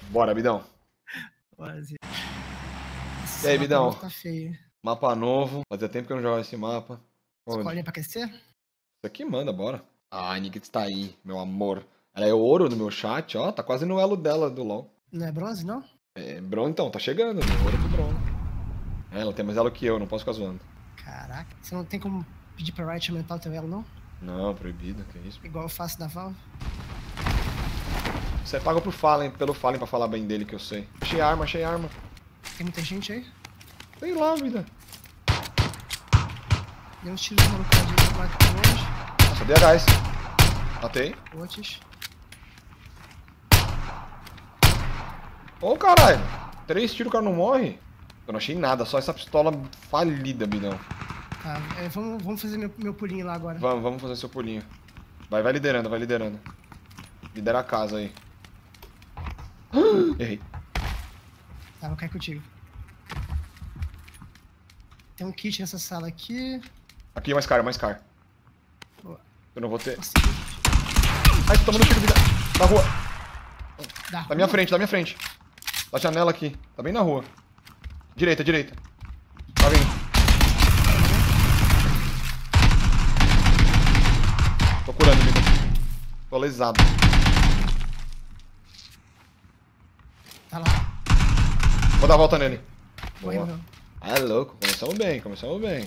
Bora, Bidão. Quase. E aí, Bidão? Tá feio. Mapa novo. Fazia tempo que eu não jogava esse mapa. Escolinha pra aquecer? Isso aqui manda, bora. Ah, a Nix tá aí, meu amor. Ela é ouro no meu chat, ó. Tá quase no elo dela do LoL. Não é bronze, não? É, bronze então, tá chegando. Meu ouro pro bronze. É, ela tem mais elo que eu, não posso ficar zoando. Caraca. Você não tem como pedir pra Riot aumentar o teu elo, não? Não, proibido, que isso. Igual eu faço na Valve. Você paga pro Fallen, pelo Fallen pra falar bem dele que eu sei. Achei arma, achei arma. Tem muita gente aí? Sei lá, vida. Deu uns tiros no maluco ali, bate por longe. Nossa, DHS. Matei. Outros. Ô, caralho. 3 tiros, o cara não morre? Eu não achei nada, só essa pistola falida, Bidão. Tá, vamos fazer meu pulinho lá agora. Vamos fazer seu pulinho. Vai liderando, vai liderando. Lidera a casa aí. Errei. Tá, vou cair contigo. Tem um kit nessa sala aqui. Aqui, mais car, mais car. Boa. Eu não vou ter... Nossa, Ai, tô tomando tiro, vida. Na rua. da Da minha frente, da minha frente. Da janela aqui. Tá bem na rua. Direita, direita. Tá vindo. Tô curando, vida. Tô lesado. Tá lá. Vou dar a volta nele. Morreu, Boa. morreu. Ah, é louco. Começamos bem, começamos bem.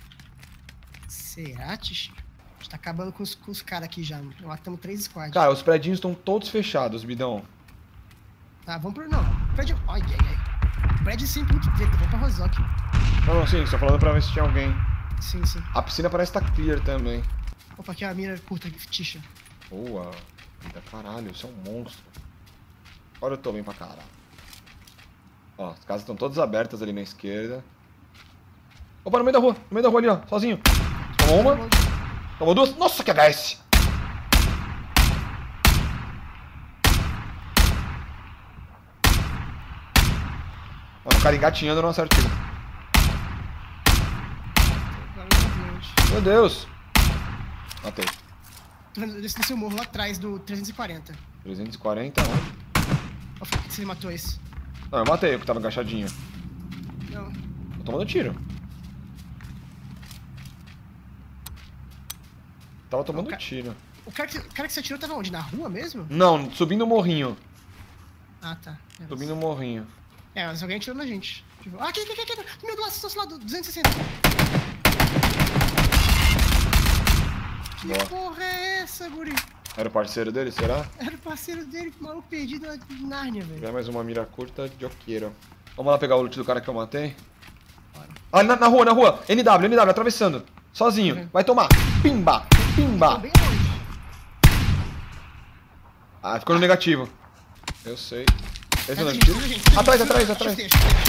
Cerati? A gente tá acabando com os caras aqui já. Matamos 3 squads. Cara, os predinhos estão todos fechados, Bidão. Tá, vamos pro... Não, prédio... Ai, ai, ai. Prédio sempre muito treta, vamos pra Rozok. Não, sim, só falando pra ver se tinha alguém. Sim, sim. A piscina parece estar clear também. Opa, aqui é a mira curta, fictícia. Boa. Vida, caralho, você é um monstro. Agora eu tô bem pra caralho. Ó, as casas estão todas abertas ali na esquerda. Opa, no meio da rua ali, ó, sozinho. Tomou uma, tomou duas. Nossa, que HS! Mano, o cara engatinhando, eu não acerto tiro. Meu Deus! Matei. Desceu o morro lá atrás do 340. 340, onde? Você matou esse? Não, eu matei o que tava agachadinho. Não. Tô tomando tiro. Tava tomando tiro. O cara que você atirou tava onde? Na rua mesmo? Não, subindo o morrinho. Ah, tá. Subindo o morrinho. É, mas alguém atirou na gente. Tipo, ah, aqui. Meu, do nosso lado, 260. Que Boa. porra é essa, guri? Era o parceiro dele, será? Era o parceiro dele, maluco perdido na Nárnia, velho. Já mais uma mira curta de oqueiro. Vamos lá pegar o loot do cara que eu matei? Bora. Ah, na rua, na rua. NW, atravessando. Sozinho. Uhum. Vai tomar. Pimba, Tô pimba. bem longe. Ah, ficou no negativo. Eu sei. Esse é o Gente, negativo? gente. Atrás. Chutei.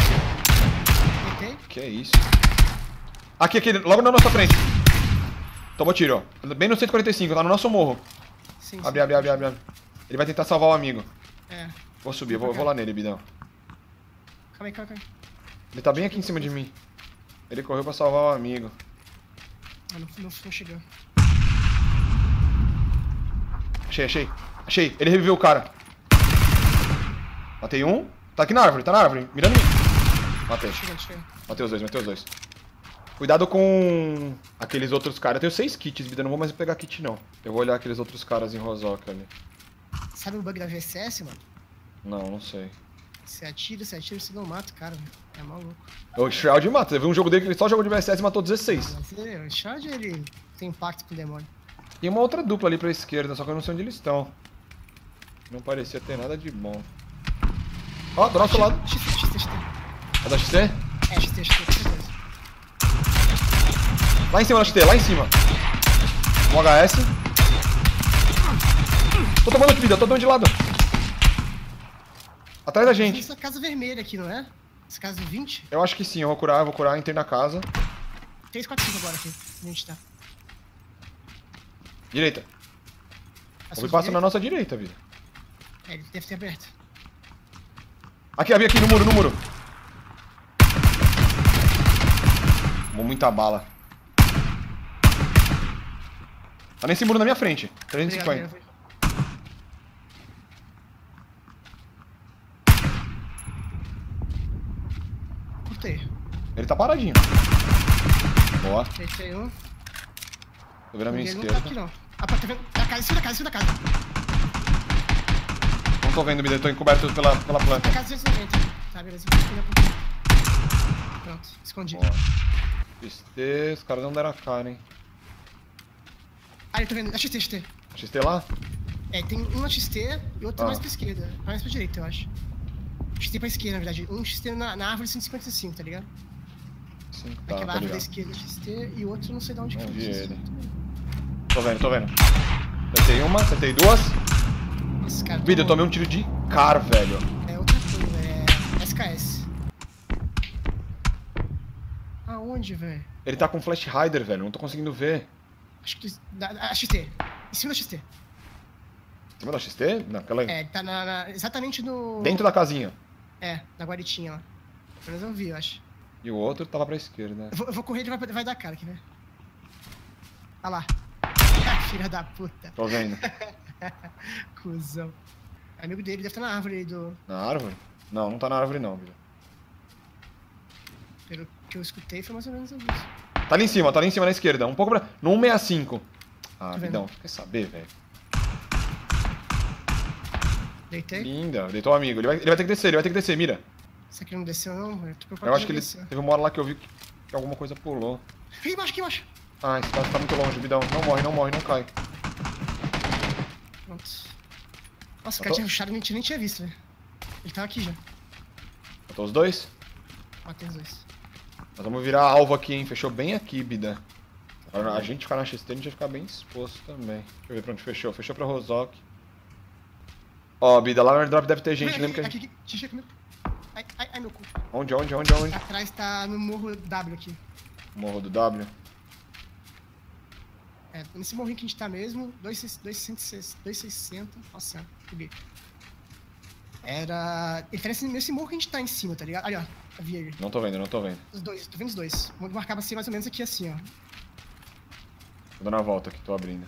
Que é isso? Aqui, logo na nossa frente. Tomou tiro, ó. Bem no 145, tá no nosso morro. Sim, Abre. Ele vai tentar salvar o amigo. É. Vou subir, vou lá nele, Bidão. Calma aí. Ele tá bem aqui em cima de mim. Ele correu pra salvar o amigo. Ah, não chegou. Achei. Ele reviveu o cara. Matei um. Tá aqui na árvore. Mirando em mim. Matei. Chegando. Matei os dois. Cuidado com aqueles outros caras. Eu tenho 6 kits, vida. Não vou mais pegar kit, não. Eu vou olhar aqueles outros caras em Rozok ali. Sabe o bug da VSS, mano? Não sei. Você atira, você não mata o cara, velho. É maluco. O Shroud mata. Você viu um jogo dele que ele só jogou de VSS e matou 16. Mas o Shroud, ele tem impacto com o demônio. Tem uma outra dupla ali pra esquerda, só que eu não sei onde eles estão. Não parecia ter nada de bom. Ó, do nosso lado. XT. É da XT? É, XT, com certeza. Lá em cima da XT, lá em cima. Um HS. Tô tomando vida, tô tomando de lado. Atrás da gente. Essa casa vermelha aqui, não é? Essa casa 20? Eu acho que sim, eu vou curar, entrei na casa. 3, 4, 5 agora aqui. A gente tá. Direita. Ele passa na nossa direita, vida. É, ele deve ter aberto. Aqui, no muro. Tomou muita bala. Tá nesse muro na minha frente. 350. Obrigado. tá paradinho. Boa. Deitei um. Tô vendo a minha Ninguém não esquerda. tá aqui, não. Ah, tá vendo? Da casa, em cima da casa. Não tô vendo, me tô encoberto pela planta. Da casa 290. Tá, beleza. Vou esconder um pouquinho. Pronto, escondi. Boa. XT, os caras não deram a cara, hein. Ah, eu tô vendo. XT. XT lá? É, tem um na XT e outro Ah. mais pra esquerda. Mais pra direita, eu acho. XT pra esquerda, na verdade. Um XT na árvore 155, tá ligado? Sim, tá, Aquela tá árvore da ligado. esquerda XT e o outro não sei de onde Não foi. vi ele. Tô vendo. Acertei uma, acertei duas. Esse cara. Vida, eu tomei um tiro de cara, velho. É outra coisa, é SKS. Aonde, velho? Ele tá com Flash Rider, velho. Não tô conseguindo ver. Acho que. A XT. Em cima da XT. Em cima da XT? Naquela... É, tá exatamente no. Dentro da casinha. É, na guaritinha lá. Pelo menos eu vi, eu acho. E o outro tava pra esquerda. Eu vou correr, ele vai dar cara aqui, né? Olha lá. Filha da puta. Tô vendo. Cusão. Amigo dele deve estar na árvore aí do. Na árvore? Não, não tá na árvore não, Vida. Pelo que eu escutei, foi mais ou menos isso. Tá ali em cima na esquerda. Um pouco pra... No 165. Ah, Tô vendo. Vidão, quer saber, velho? Deitei. Linda. Deitou o amigo. Ele vai ter que descer, mira. Esse aqui não desceu, não? Eu tô preocupado Eu acho que ele... desceu. Teve uma hora lá que eu vi que alguma coisa pulou. Aqui embaixo. Ah, esse cara tá muito longe, Vidão. Não morre, não cai. Pronto. Nossa, o Eu cara tô- tinha rushado e nem tinha visto, velho. Ele tava aqui já. Matou os dois? Matei os dois. Nós vamos virar alvo aqui, hein? Fechou bem aqui, Bida. A gente ficar na XT, a gente vai ficar bem exposto também. Deixa eu ver pra onde fechou. Fechou pra Rozok. Ó, Bida, lá no airdrop deve ter gente. Lembra que a gente... Aqui, Tixa aqui, meu. Ai, meu cu. Onde? Atrás tá no morro W aqui. Morro do W. É, nesse morrinho que a gente tá mesmo, 260. Nossa, peguei. Era. Ele tá nesse morro que a gente tá em cima, tá ligado? Ali, ó. Eu vi ele. Não tô vendo. Os dois, tô vendo os dois. Vou marcar assim mais ou menos aqui assim, ó. Tô dando a volta aqui, tô abrindo.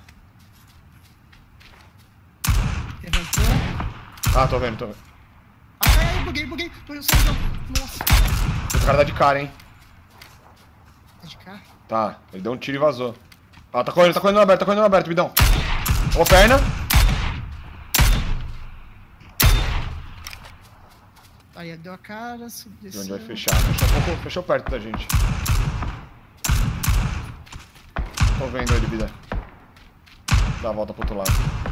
Levantou. Ah, tô vendo. Ai, buguei. Tô saindo. Nossa. Esse cara tá de cara, hein? Tá de cá? Tá, ele deu um tiro e vazou. Ah, tá correndo no aberto, Bidão. Ô, perna. Aí, deu a cara, subiu. E onde vai fechar? Fechou perto da gente. Tô vendo ele, Bida. Dá a volta pro outro lado.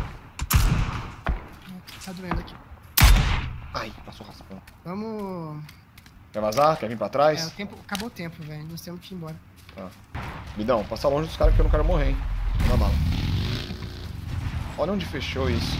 Tá doendo aqui. Ai, passou raspão. Vamos. Quer vazar? Quer vir pra trás? É, o tempo. Acabou o tempo, velho. Nós temos que ir embora. Tá. Bidão, passa longe dos caras que eu não quero morrer, hein? Na bala. Olha onde fechou isso.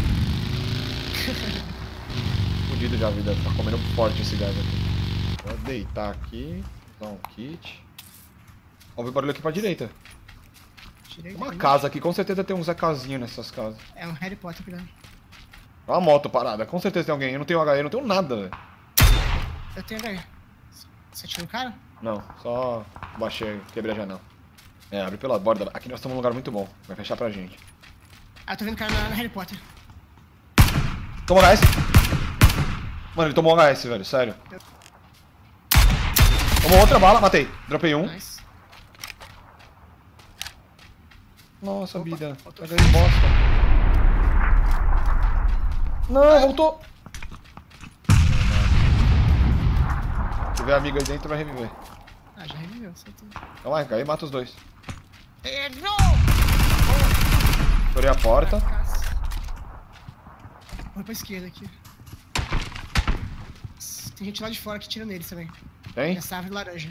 Fudido já, Vida. Tá comendo forte esse gás aqui. Vou deitar aqui. Dar um kit. Vamos ver barulho aqui pra direita. Tirei Tem uma aqui. casa aqui. Com certeza tem um Zecazinho nessas casas. É um Harry Potter, cuidado. É uma moto parada. Com certeza tem alguém. Eu não tenho HE, eu não tenho nada, velho. Eu tenho HE. Você atirou o cara? Não, só baixei, quebrei a janela. É, abre pela borda. Aqui nós estamos num lugar muito bom. Vai fechar pra gente. Ah, eu tô vendo o cara na Harry Potter. Tomou HS? Mano, ele tomou HS, velho, sério. Tomou outra bala, matei. Dropei um. Nice. Nossa, Opa, vida. voltou. Pega aí, bosta. Não, voltou. Se tiver amigo aí dentro, vai reviver. Ah, já reviveu, certeza. Então vai, cai e mata os dois. Errou! Estourei a porta. Vou pra esquerda aqui. Tem gente lá de fora que tira neles também. Tem? Nessa árvore laranja.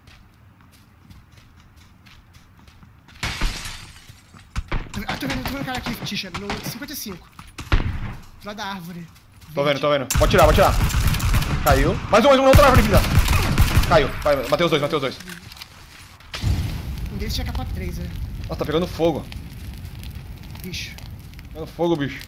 Tô vendo o cara aqui, Tisha, no 55. Do lado da árvore. Tô vendo. Pode tirar. Caiu. Mais um, outra árvore, filha. Caiu. Vai, matei os dois. Um deles tinha capa 3, né? Nossa, tá pegando fogo. Bicho. Pegando fogo, bicho.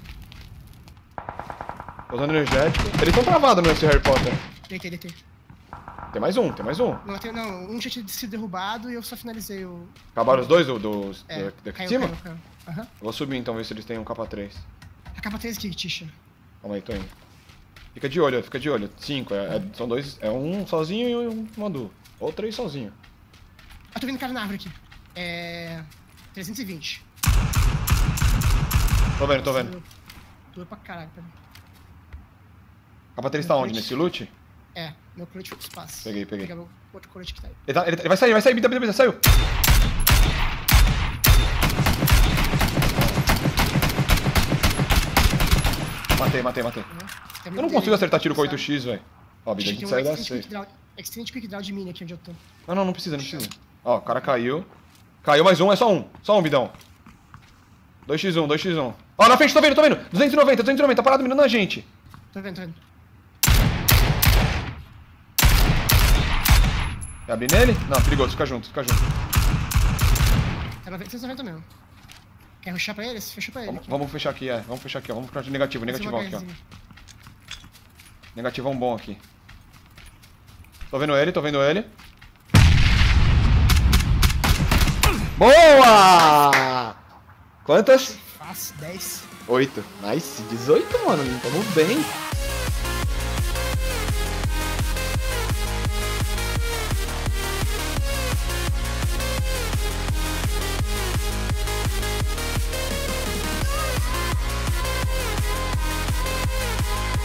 Tô usando energético. Eles estão travados nesse Harry Potter. Deitei. Tem mais um. Não, um já tinha sido derrubado e eu só finalizei o... Acabaram os dois daqui de caiu, cima? caiu. Aham. Eu vou subir então, ver se eles têm um capa 3. A capa 3 aqui, Tisha. Calma aí, tô indo. Fica de olho, fica de olho. 5, são dois. É um sozinho e um Mandu. Ou 3 sozinho. Eu tô vendo cara na árvore aqui. 320. Tô vendo. Doeu pra caralho pra mim. Capa 3 tá onde? Nesse loot? Meu colete foi pro espaço. Peguei. Vou pegar meu outro colete que tá aí. Ele vai sair, bida, saiu. Matei. Eu não consigo acertar tiro com 8x, velho. Ó, Bida, a gente saiu da safe. Extended Quick Draw de mini aqui onde eu tô. Não precisa. Ó, o cara caiu. Caiu mais um, é só um, Bidão. 2x1. Ó, na frente, tô vendo. 290, tá parado mirando na gente. Tô vendo. Quer abrir nele? Não, perigoso, fica junto. Tá 990 mesmo. Quer rushar pra ele? Fechou pra ele. Vamos fechar aqui, Vamos ficar de negativão aqui, ó. Negativão bom aqui. Tô vendo ele. Boa! Quantas? Fácil, 10. 8. Nice, 18, mano. Tamo bem.